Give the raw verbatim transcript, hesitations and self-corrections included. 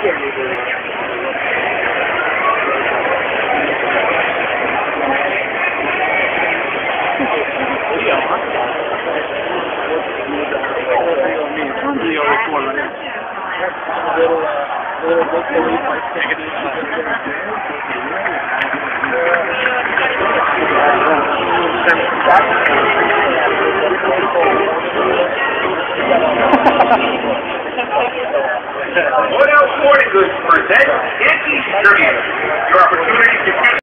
What else Sporting Goods presents Yankee Tribute. Your opportunity to